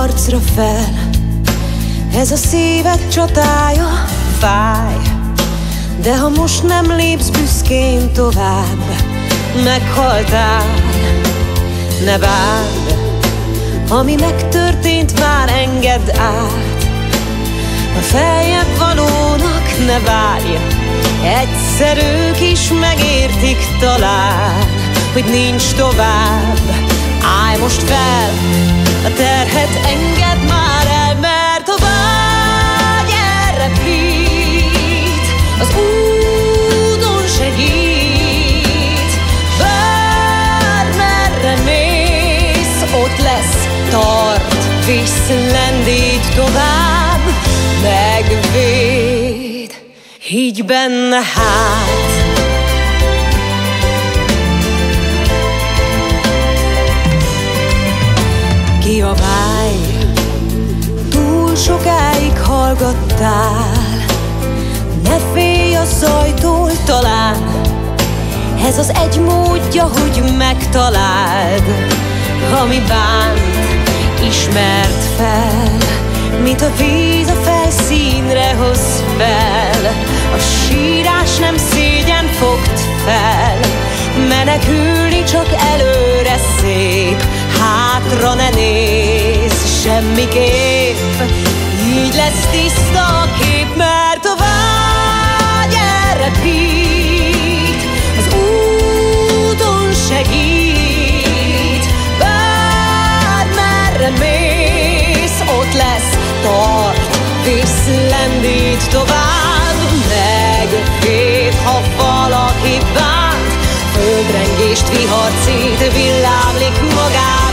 harcra fel. Ez a szíved csatája, fáj, de ha most nem lépsz büszkén tovább, meghaltál. Ne bánd, ami megtörtént már, engedd át. A feljebb valónak ne várj, egyszer ők is megértik talán, hogy nincs tovább. Állj most fel, a terhet engedd már el, mert a vágy elrepít, az úton segít. Bármerre mész, ott lesz, tart, visz, lendít tovább, megvéd, higgy benne hát. Kiabálj, túl sokáig hallgattál, ne félj a zajtól, talán ez az egy módja, hogy megtaláld. Ami bánt, ismerd fel, mint a víz a felszínre hoz fel. A sírás nem szégyen, fogd fel, menekülni csak előre szép, hátra ne nézz semmiképp, így lesz tiszta a kép, mert a vágy elrepít, az úton segít. Bármerre mész, ott lesz, tart, visz, lendít tovább, megvéd, ha valaki bánt. Földrengést, vihar szét, villámlik magát.